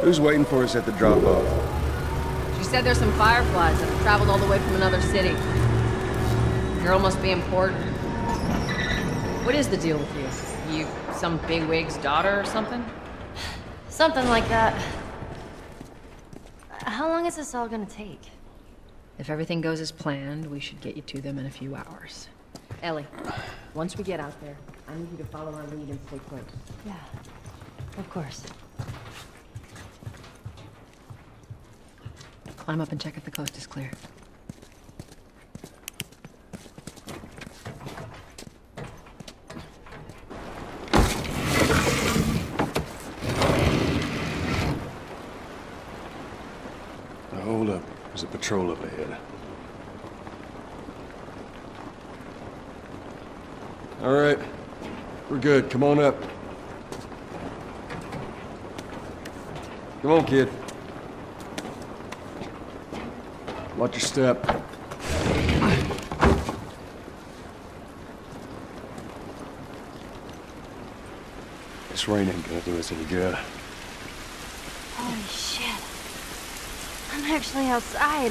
Who's waiting for us at the drop-off? She said there's some fireflies that have traveled all the way from another city. Girl must be important. What is the deal with you? You some bigwig's daughter or something? Something like that. How long is this all gonna take? If everything goes as planned, we should get you to them in a few hours. Ellie, once we get out there, I need you to follow our lead and stay close. Yeah, of course. Climb up and check if the coast is clear. Now, hold up. There's a patrol up ahead. All right. We're good. Come on up. Come on, kid. Watch your step. This rain ain't gonna do us any good. Holy shit. I'm actually outside.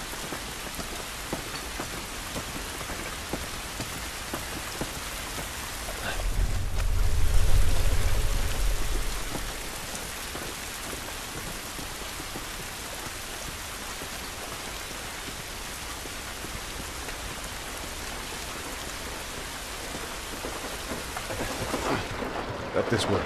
Up this way.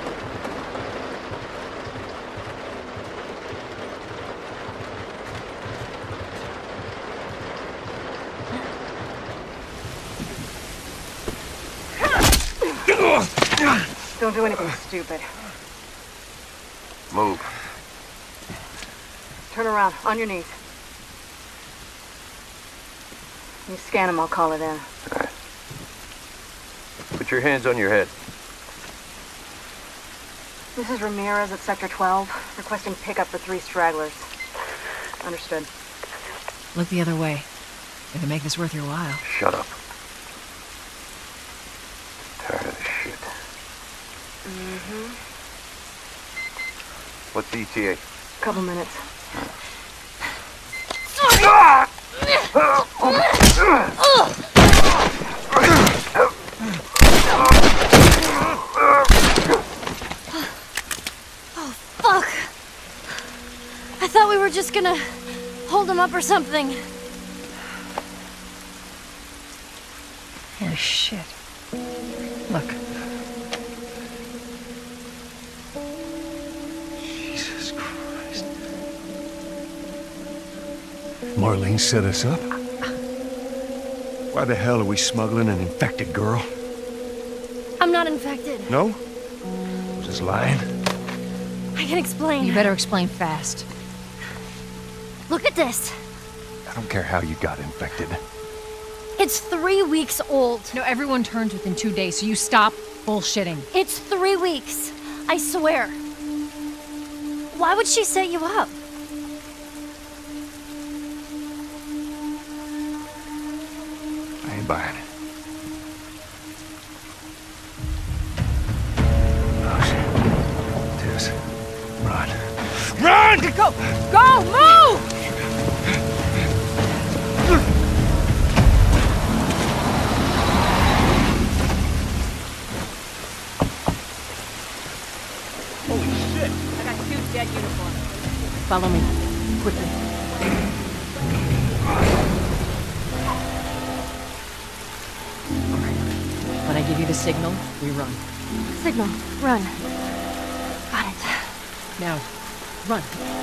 Don't do anything stupid. Move. Turn around, on your knees. You scan him, I'll call it in. All right. Put your hands on your head. This is Ramirez at Sector 12, requesting pickup for 3 stragglers. Understood. Look the other way. Gonna make this worth your while. Shut up. Tired of this shit. Mm-hmm. What's the ETA? Couple minutes. Fuck! I thought we were just gonna hold him up or something. Holy shit. Look. Jesus Christ. Marlene set us up? Why the hell are we smuggling an infected girl? I'm not infected. No? Was just lying? I can explain. You better explain fast. Look at this. I don't care how you got infected. It's 3 weeks old. No, everyone turns within 2 days, so you stop bullshitting. It's 3 weeks. I swear. Why would she set you up? I ain't buying it. Oh, shit. Tess, run. Run! Go! Go! Move! Holy shit! I got 2 dead uniforms. Follow me. Quickly. When I give you the signal, we run. Signal. Run. Got it. Now, run.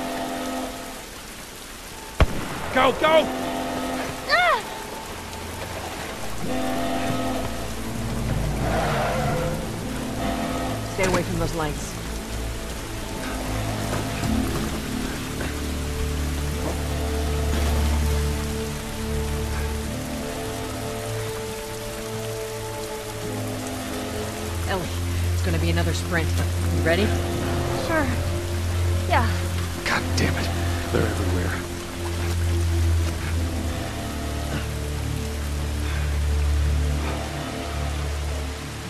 Go, go! Ah! Stay away from those lights. Ellie, it's gonna be another sprint. You ready? Sure. Yeah. God damn it. They're everywhere.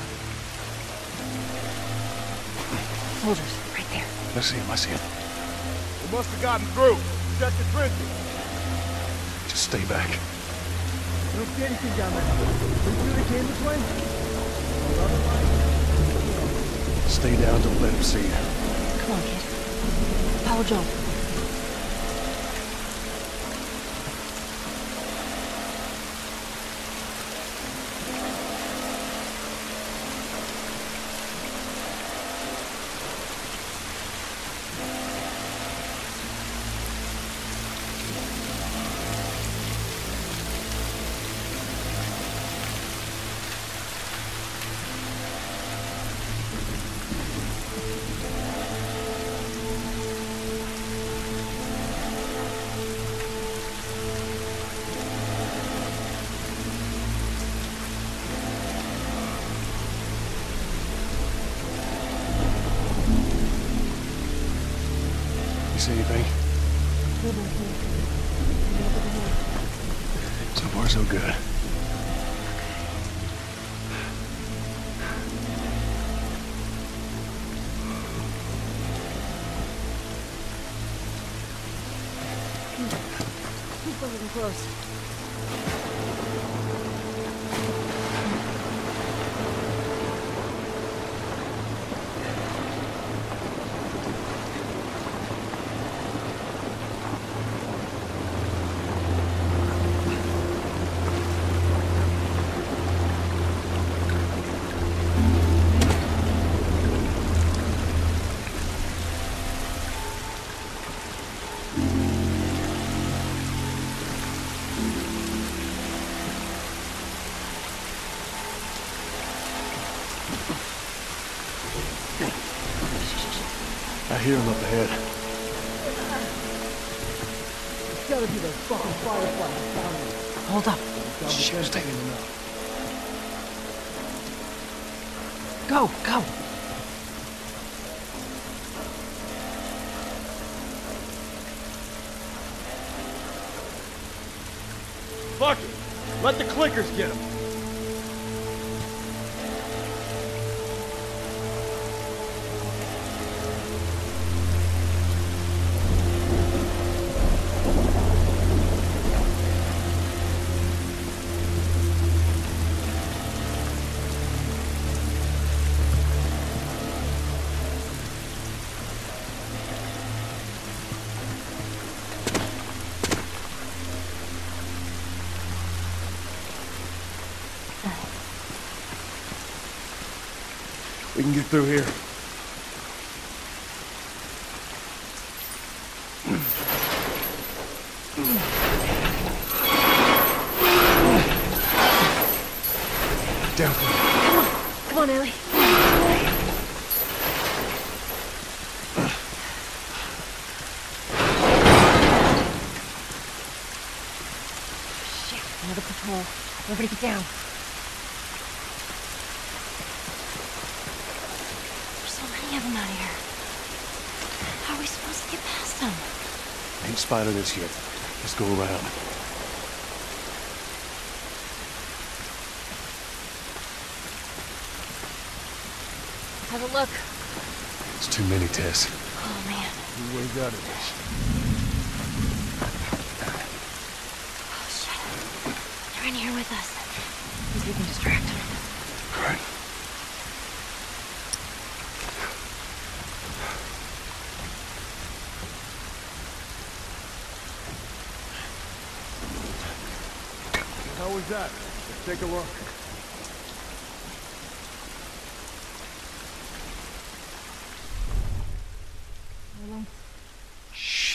Soldiers, right there. I see him, I see him. must have gotten through. Check the trenches. Just stay back. I don't see anything down there. Pretty sure they came this way? Stay down, don't let him see you. Come on, kid. Follow Joe. See anything? So far, so good. Keep moving close. I hear him up ahead. It's gotta be those fucking fireflies down there. Hold up. Shit, stay. Go, go. Fuck it. Let the clickers get him. We can get through here. Down for me. Come on, Ellie. Shit, another patrol. Everybody get down. There's so many of them out here. How are we supposed to get past them? Ain't spotted us yet. Let's go around. Have a look. It's too many, Tess. Oh, man. Two ways out of this. Oh, shit. They're in here with us. Think we can distract them. All right. How was that? Let's take a look. Shit.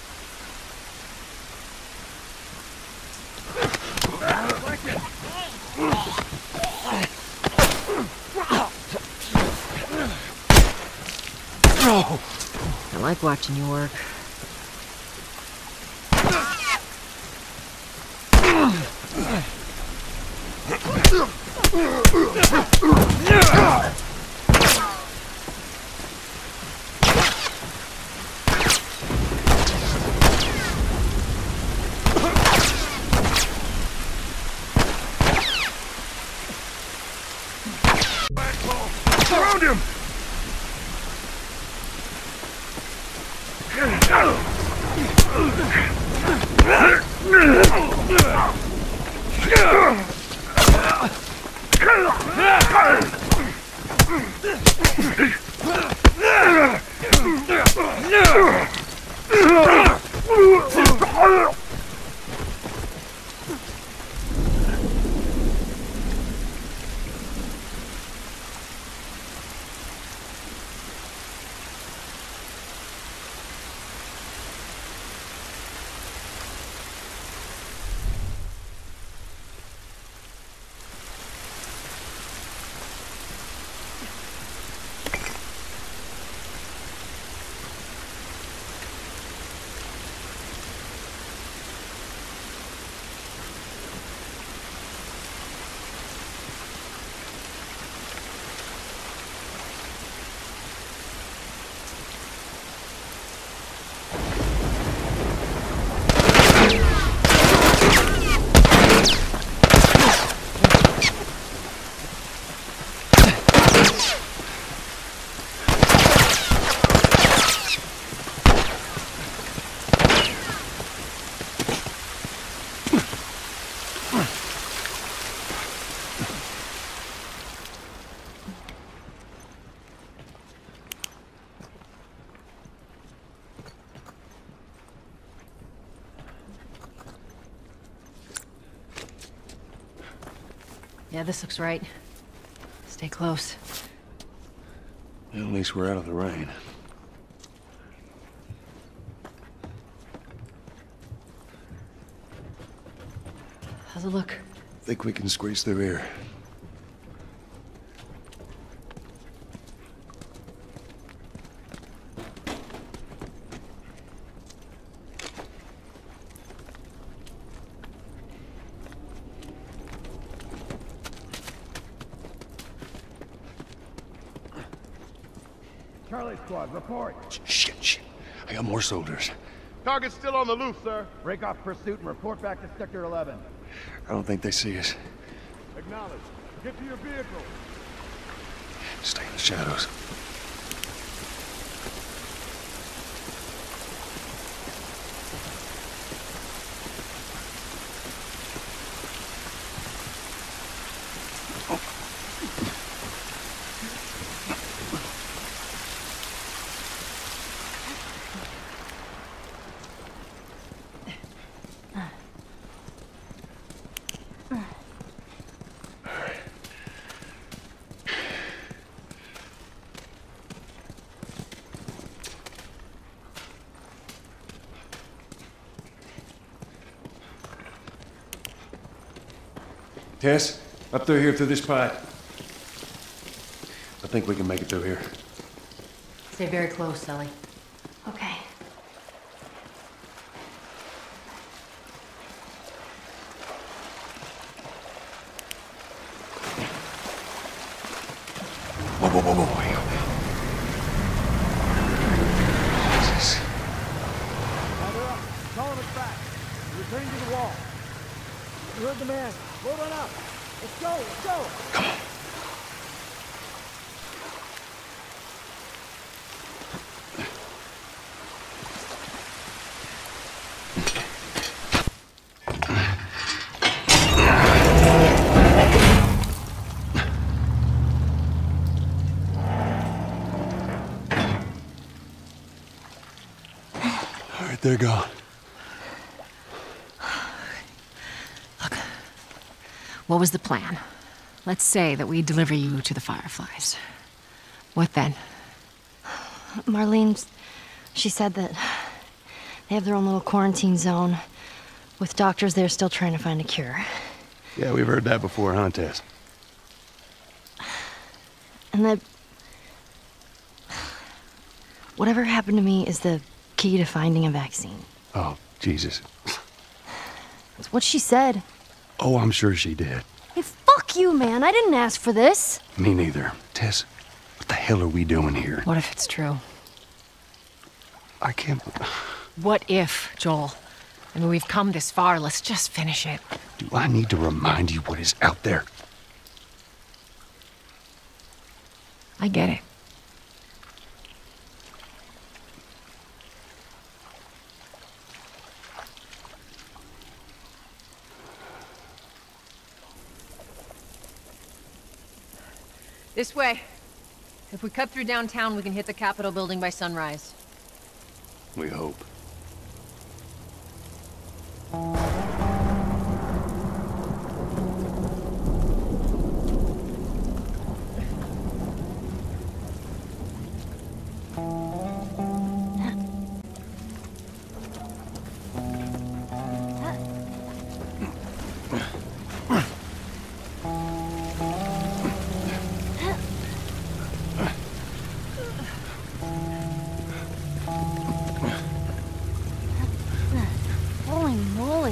I like watching you work. Around him! Yeah, this looks right. Stay close. At least we're out of the rain. How's it look? Think we can squeeze through here. Charlie Squad, report. Shit. I got more soldiers. Target's still on the loose, sir. Break off pursuit and report back to Sector 11. I don't think they see us. Acknowledge. Get to your vehicle. Stay in the shadows. Tess, up through here through this pipe. I think we can make it through here. Stay very close, Sully. Okay. Whoa. Jesus. Now they're up. Calling us back. We're returning to the wall. You heard the man. Load on up. Let's go. Come on. All right, they're gone. What was the plan? Let's say that we deliver you to the Fireflies. What then? Marlene, she said that they have their own little quarantine zone with doctors there still trying to find a cure. Yeah, we've heard that before, huh, Tess? And that whatever happened to me is the key to finding a vaccine. Oh, Jesus. That's what she said. Oh, I'm sure she did. Hey, fuck you, man. I didn't ask for this. Me neither. Tess, what the hell are we doing here? What if it's true? I can't... What if, Joel? I mean, we've come this far. Let's just finish it. Do I need to remind you what is out there? I get it. This way. If we cut through downtown, we can hit the Capitol building by sunrise. We hope. Holy moly.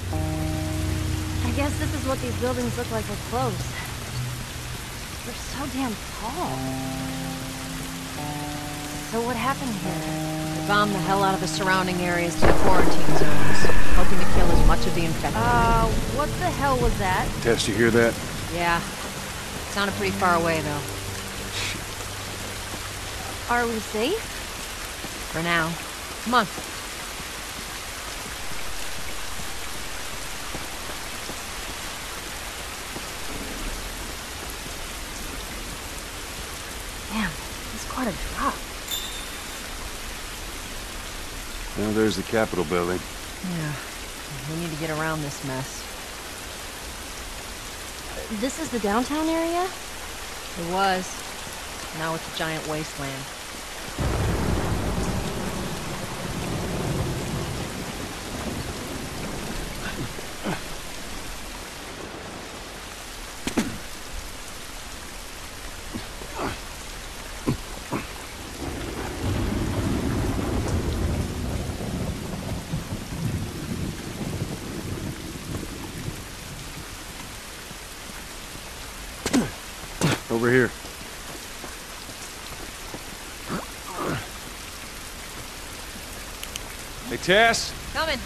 I guess this is what these buildings look like with closed. They're so damn tall. So what happened here? They bombed the hell out of the surrounding areas to the quarantine zones, hoping to kill as much of the infected. What the hell was that? Tess, you hear that? Yeah. Sounded pretty far away, though. Are we safe? For now. Come on. Damn, that's quite a drop. Now there's the Capitol building. Yeah. We need to get around this mess. This is the downtown area? It was. Now it's a giant wasteland. Over here. Hey, Tess? Coming.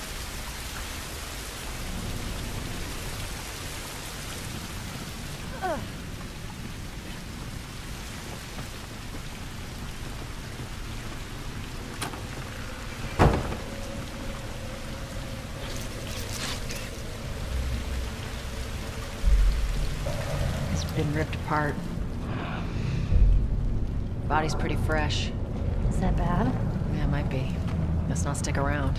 It's been ripped apart. Body's pretty fresh. Is that bad? Yeah, it might be. Let's not stick around.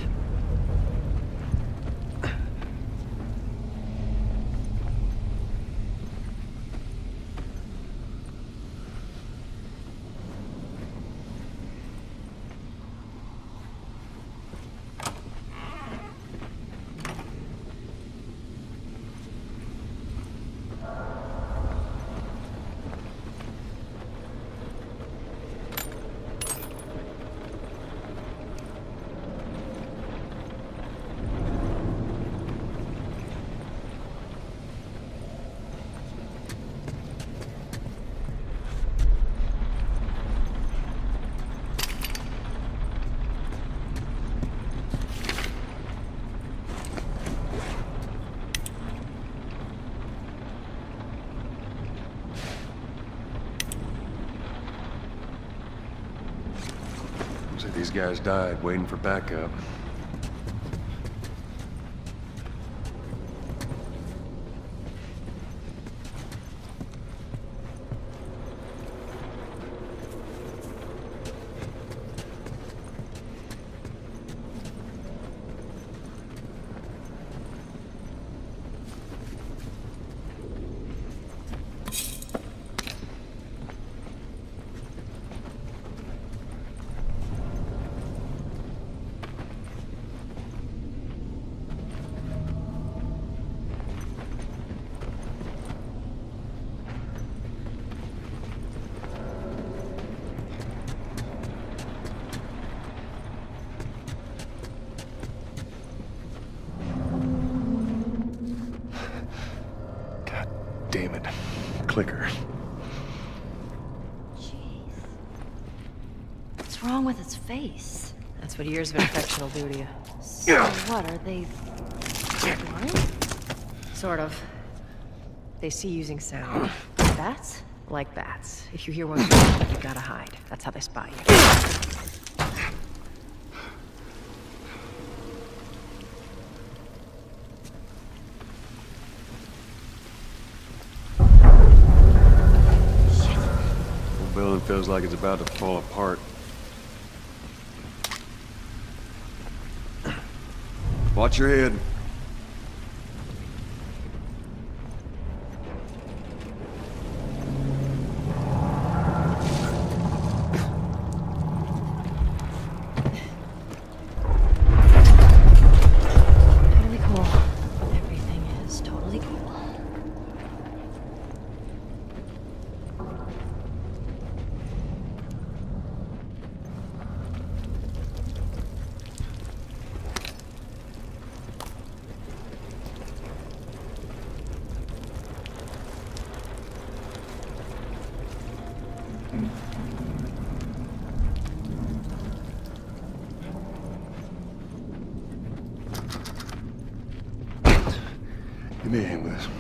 Looks like these guys died waiting for backup. Damn it. Clicker. Jeez. What's wrong with its face? That's what years of infection will do to you. So what, are they blind? Sort of. They see using sound. Bats? Like bats. If you hear one call, you gotta hide. That's how they spot you. The building feels like it's about to fall apart. Watch your head. Totally cool. Everything is totally cool. Give me a hand with this.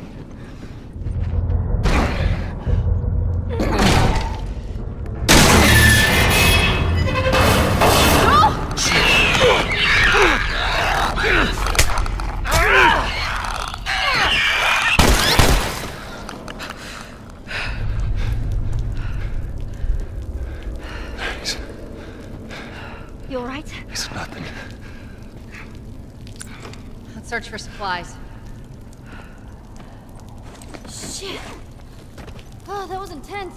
You alright? It's nothing. Let's search for supplies. Shit. Oh, that was intense.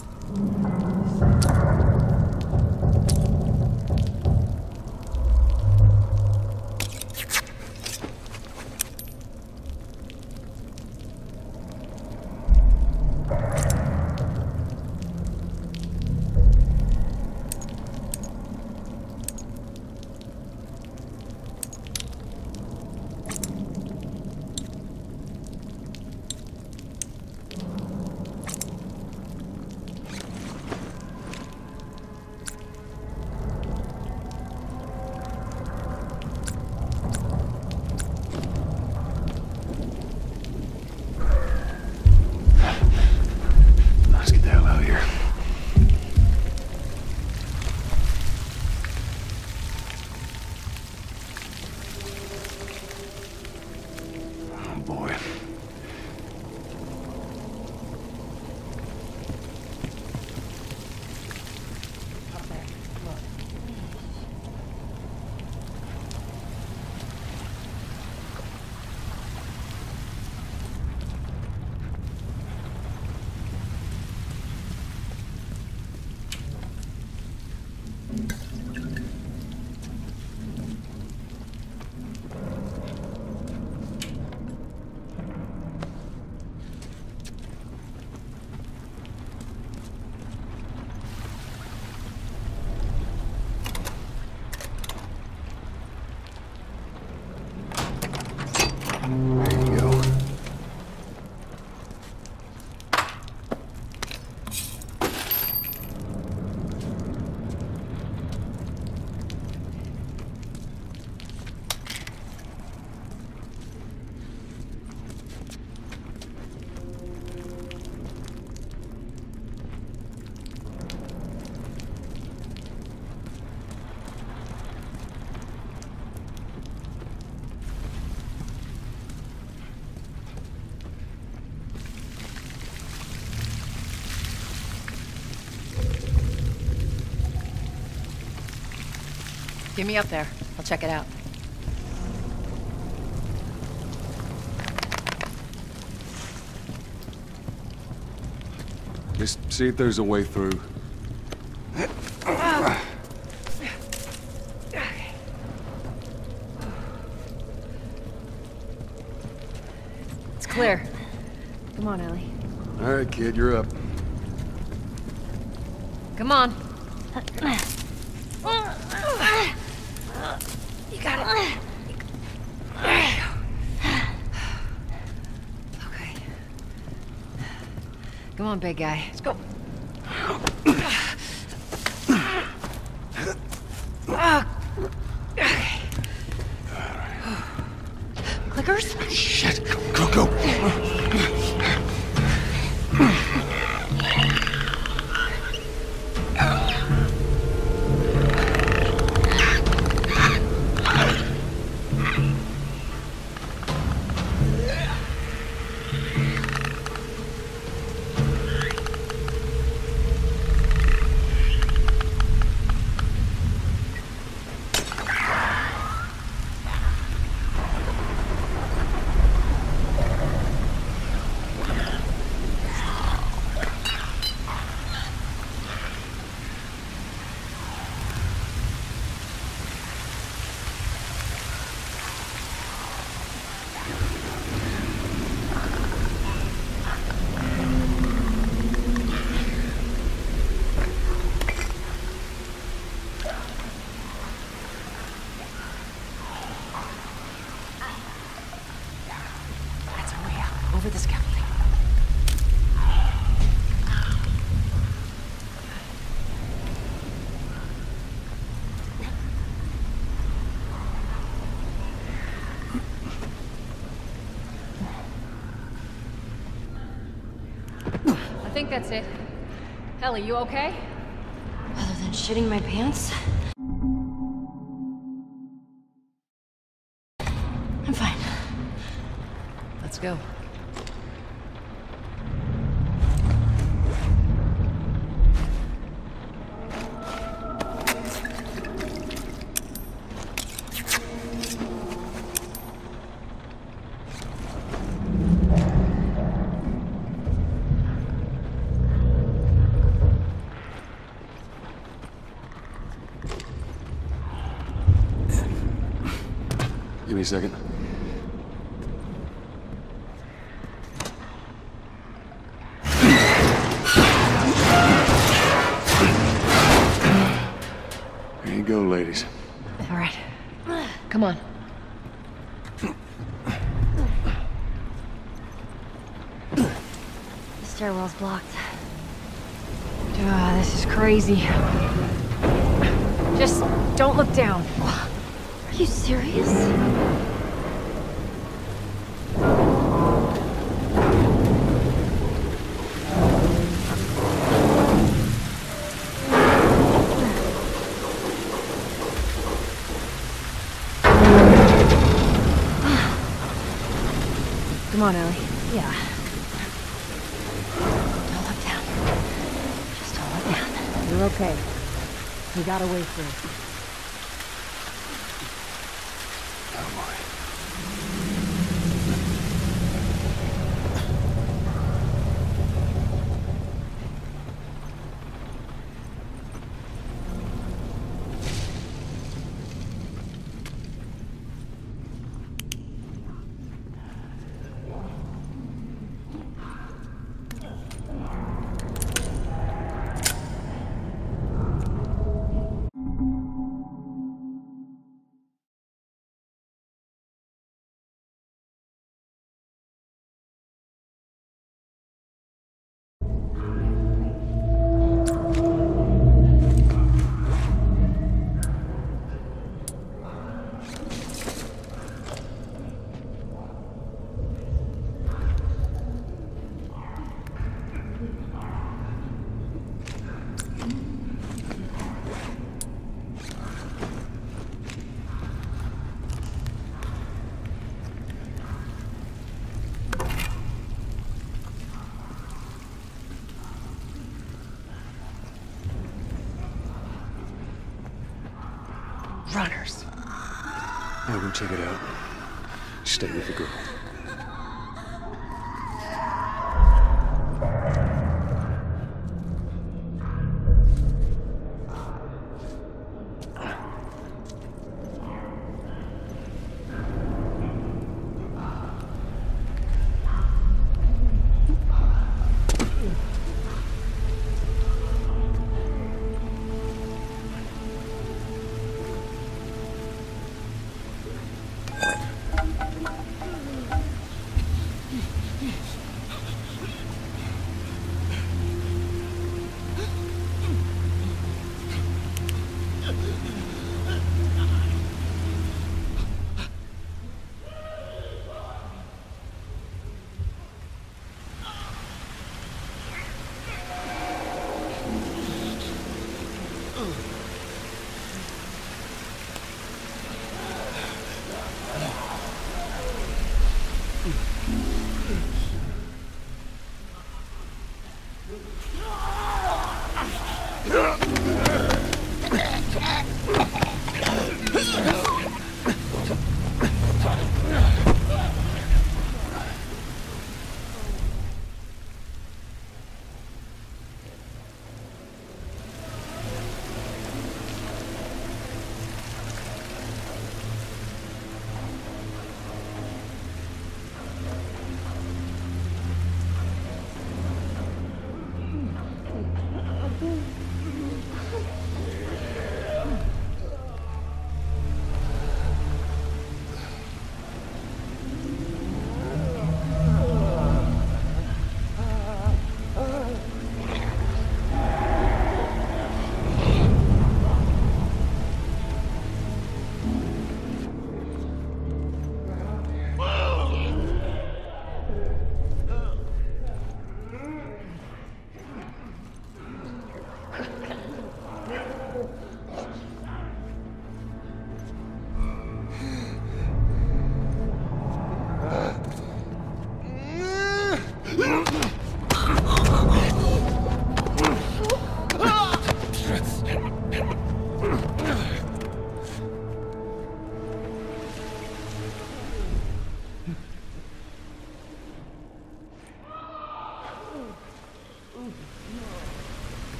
Let's get the hell out of here. Oh boy. There you go. Get me up there. I'll check it out. Just see if there's a way through. It's clear. Come on, Ellie. All right, kid, you're up. Come on. You got it. Okay. Come on, big guy. Let's go. Clickers? Shit, go. Over the scaffolding. I think that's it. Ellie, you okay? Other than shitting my pants? I'm fine. Let's go. Give me a second. There you go, ladies. All right. Come on. The stairwell's blocked. This is crazy. Just don't look down. Are you serious? Come on, Ellie. Yeah. Don't look down. Just don't look down. You're okay. We got a way through. Oh boy. Runners. Yeah, go check it out. Stay with the girl.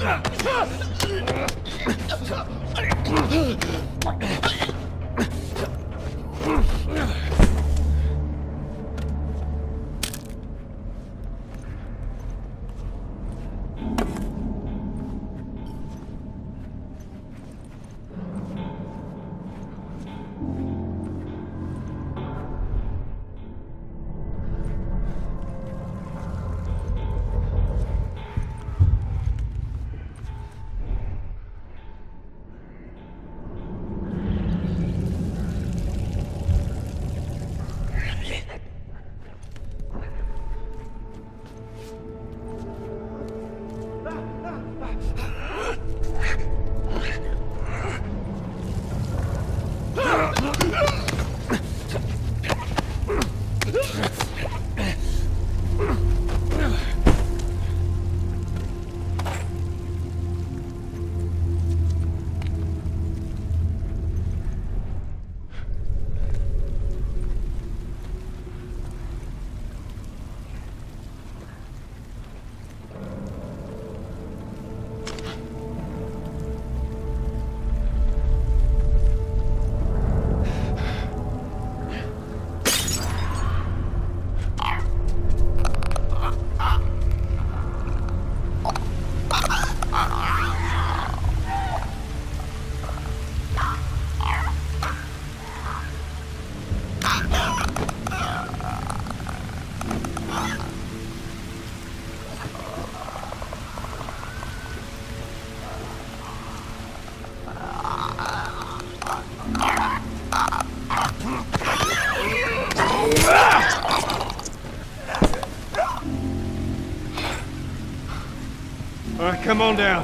All right, come on down.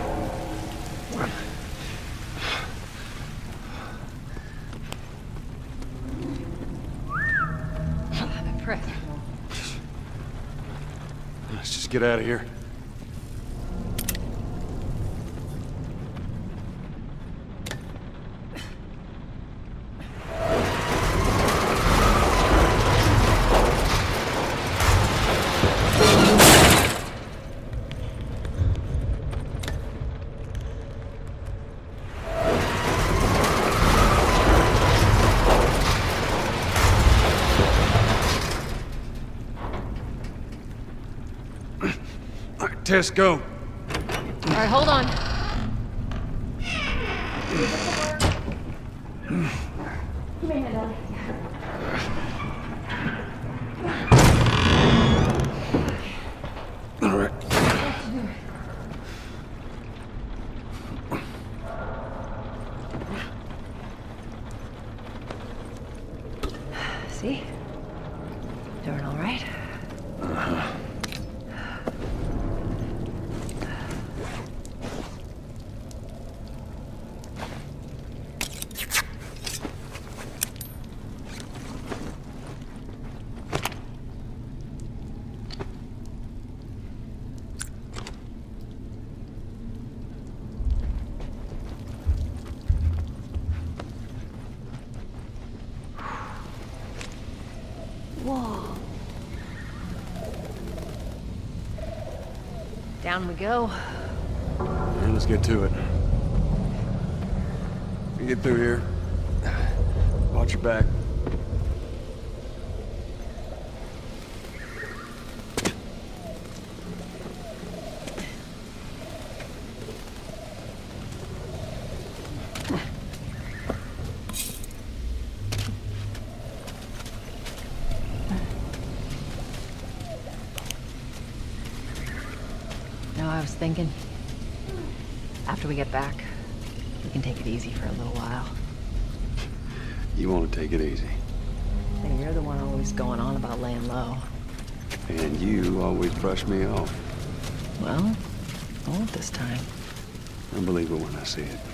I'm impressed. Let's just get out of here. Tess, go. All right, hold on. All right. See? Doing all right? Whoa. Down we go. Yeah, let's get to it. We get through here. Watch your back. No, I was thinking, after we get back, we can take it easy for a little while. You want to take it easy. And you're the one always going on about laying low. And you always brush me off. Well, I won't this time. I believe it when I see it.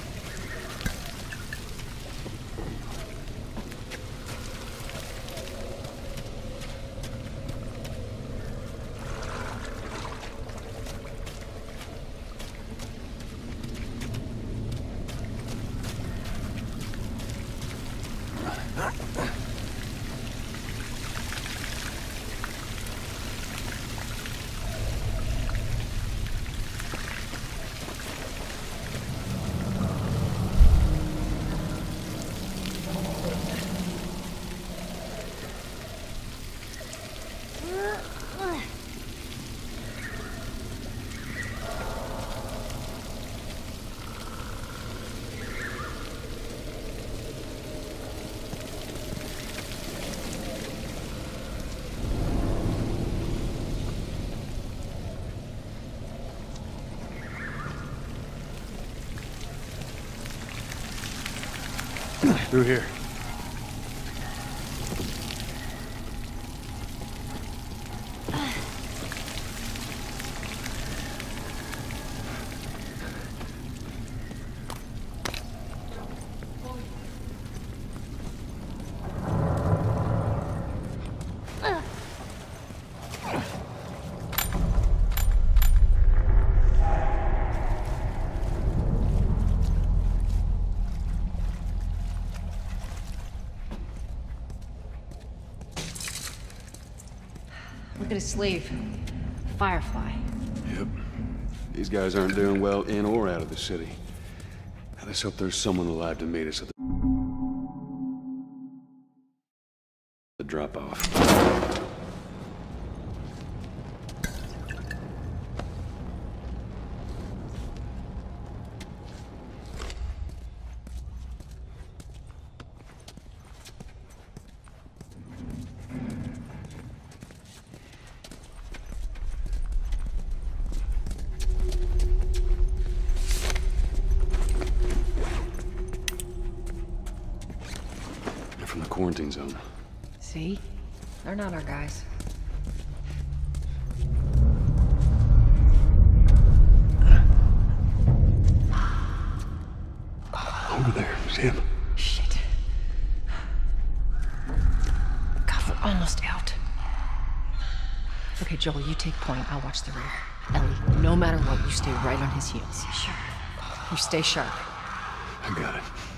Through here. Look at his sleeve. Firefly. Yep. These guys aren't doing well in or out of the city. Let's hope there's someone alive to meet us at the drop-off. From the quarantine zone. See? They're not our guys. Over there, see him? Shit. God, we're almost out. Okay, Joel, you take point. I'll watch the rear. Ellie, no matter what, you stay right on his heels. Sure. You stay sharp. I got it.